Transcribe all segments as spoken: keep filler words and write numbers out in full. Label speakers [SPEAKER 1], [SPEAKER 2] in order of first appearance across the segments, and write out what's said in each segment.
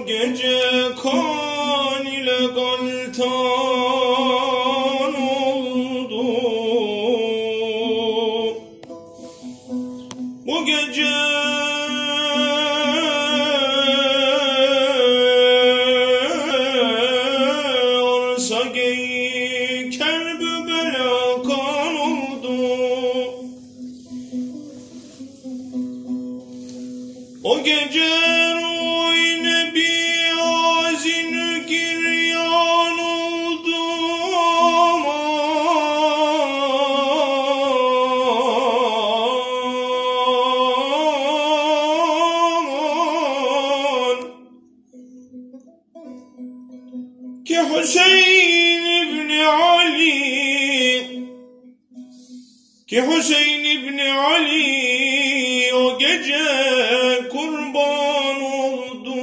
[SPEAKER 1] gece kan ile galtan oldu. Bu gece arsa geyik Kerbela kan oldu. O gece ki Hüseyin İbni Ali, ki Hüseyin İbni Ali o gece kurban oldu.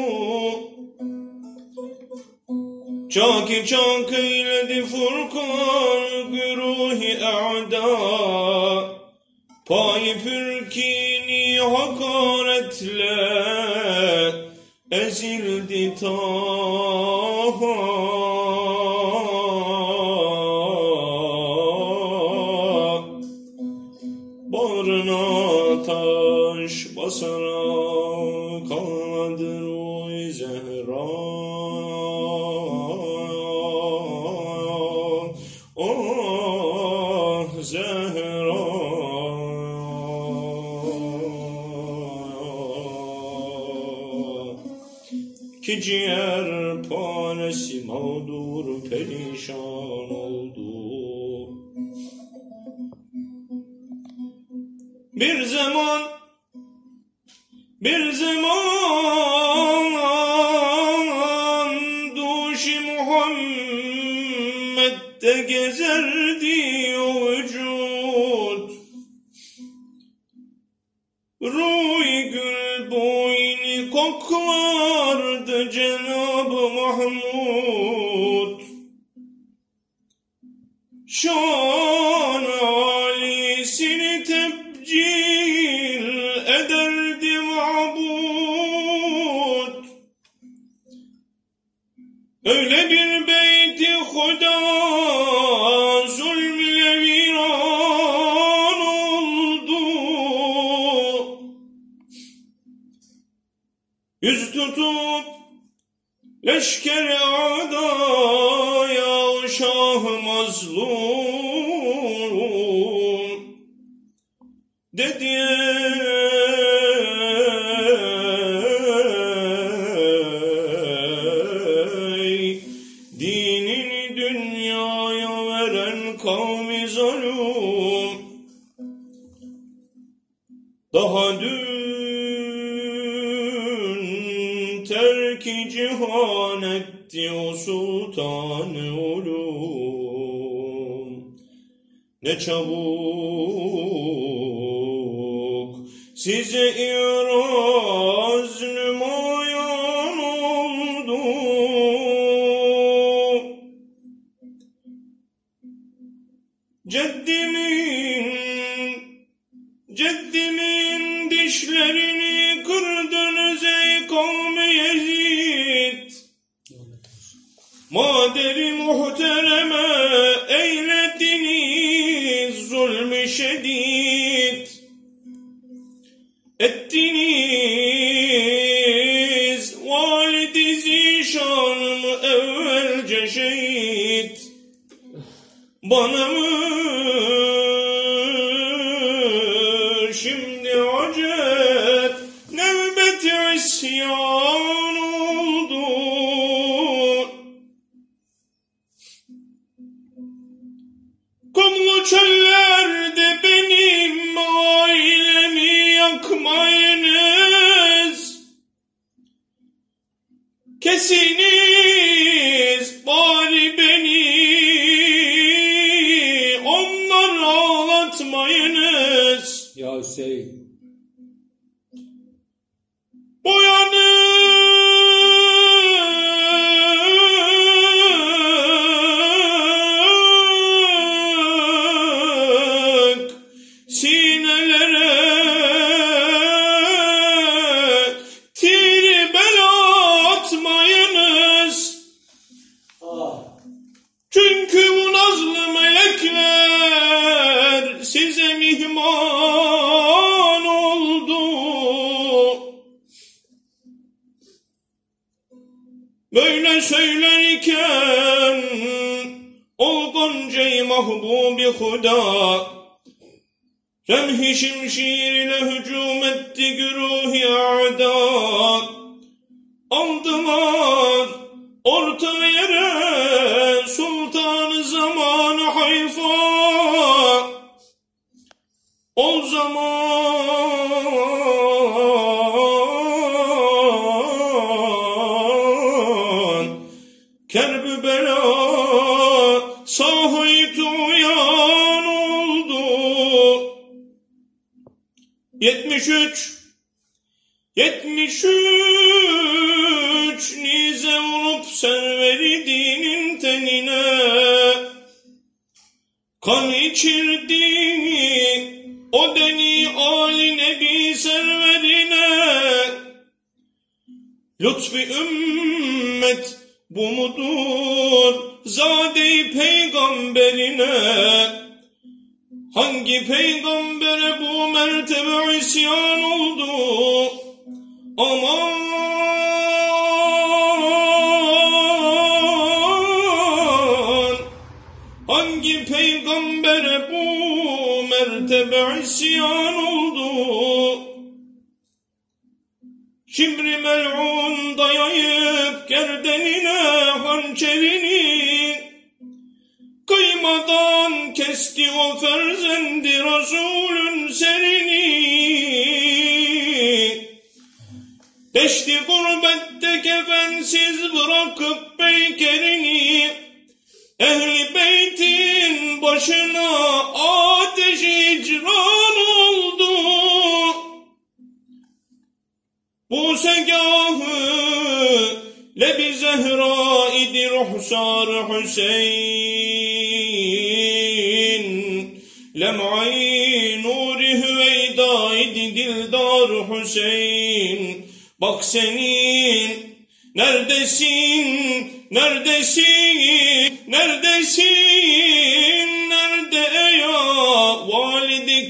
[SPEAKER 1] Çaki çak eyledi Furkan güruhi a'da, payı pürkini hakaretle ezildi Taha. Bağrına taş basarak ağladı Ruh-i Zehra. Oh Zehra, ki ciğer paresi mağdur perişan oldu. Bir zaman, bir zaman duşi Muhammed'de gezerdi o vücut. Ruh-i gül boyni koklardı Cenab-ı Mahmud. Şan âlisini tebcil ederdi ma'bud. Öyle bir beyti Huda zulmüyle viran oldu. Yüz tutup leşker-i adaya şah mazlum dedi ey dinini dünyaya veren kavmi zalim. Daha dün terk-i cihan etti o sultan-ı ulum. Ne çabuk size iraz nümayan oldu. Ceddimin, ceddimin dişlerini kırdınız ey kavmi Yezid. Maderi muhtereme eylediniz zulmü şedid. Ettiniz valid-i zişanımı evvelce şehit. Bana mı şimdi acet nevbet-i isyan oldu. Kumlu çöllerde benim ailemi yakmayınız. Kesiniz bari beni, onlar ağlatmayınız.
[SPEAKER 2] Ya Hüseyin.
[SPEAKER 1] Uyanık sinelere tir bela atmayınız. Çünkü bu nazlı melekler size mihman oldu. Böyle söylerken ol Gonca-i Mahbub-i Huda, remhi şimşir ile hücum etti güruh-i a'da. Aldılar orta yere sultan-ı zaman Hayfa. O zaman kerb-i bela sahayı tuyan oldu. Yetmiş üç Yetmiş üç nize vurup serveri dinin tenine kan içirdi o deni âli nebi serverine. Lütfi ümmet bu mudur zade-i peygamberine? Hangi peygambere bu mertebe isyan oldu? Aman hangi peygambere bu mertebe isyan oldu? Şimri mel'un dayayıp gerdenine hançerini, kıymadan kesti o ferzendi Resulün serini. Deşti gurbette kefensiz bırakıp beykerini, ehli beytin başına ateş icran oldu. Bu segahı lebi zehra idi ruhsar Hüseyin, lem'ay nuri hüveyda idi dildar Hüseyin. Bak senin neredesin, neredesin, neredesin, nerede ya validi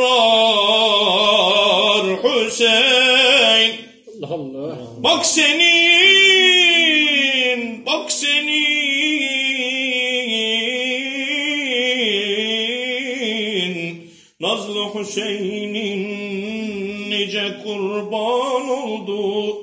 [SPEAKER 1] kerrar Hüseyin? Allah Allah. Bak senin, bak senin nazlı Hüseyin'in nice kurban oldu.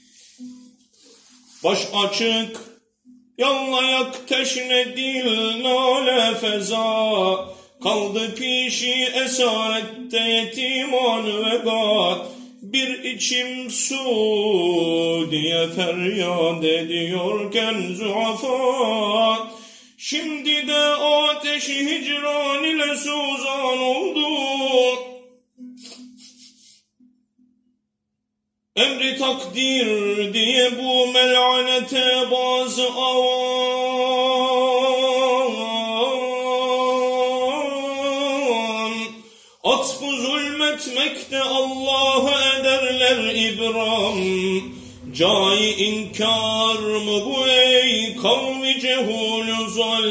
[SPEAKER 1] Baş açık, yanlayak teşne dil nale feza, kaldı pişi esarette yetiman vega. Bir içim su diye feryat ediyorken zuafa, şimdi de ateşi hicran ile suzan oldu. Emri takdir diye bu melanete bazı avan, atfı zulmetmekte Allah'a ederler ibram. Cai inkar mı bu ey kavmi cehul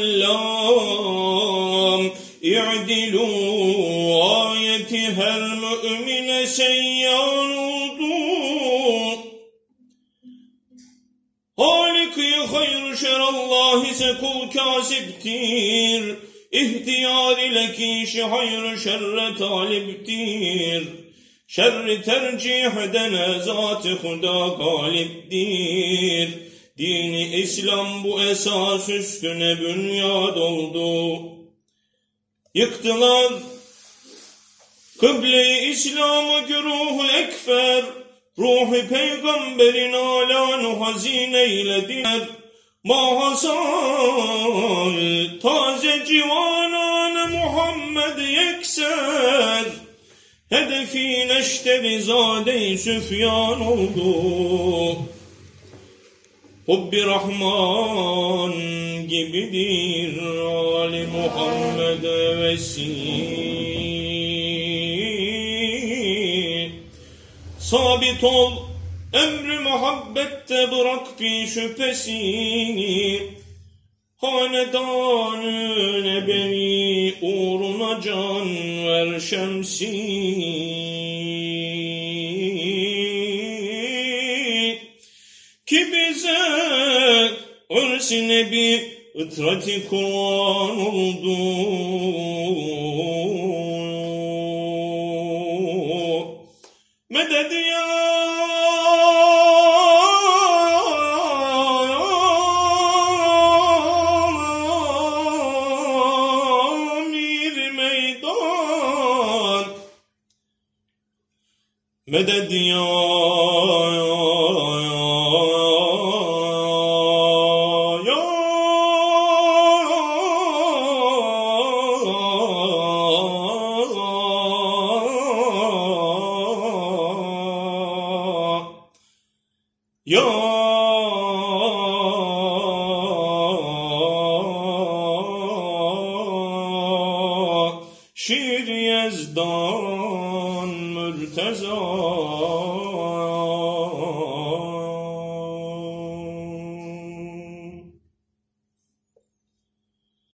[SPEAKER 1] zallam? İ'dilu ayeti her mümine seyyan oldu. Halik-i hayr şerallah ise kul kasiptir. İhtiyar ile kişi hayr şerre taliptir. Şerri tercih edene zat-ı huda galiptir. Dini İslam bu esas üstüne bünyad oldu. Yıktılar kıble-i İslam'ı güruh-u ekfer, ruh-i peygamberin alan hazine eylediler. Mahasal taze civanan Muhammed yekser, hedefi neşte zade-i Süfyan oldu. Hubbi Rahman gibidir Ali Muhammed'e vesile. Sabit ol Emri muhabbette bırak bir şüphesini, hanedanı beni uğruna can ver şemsi. Ki bize örsi nebi ıtrati Kur'an oldu. Medet ya Amir Meydan, medet ya Ya Şir Yezdan Mürteza.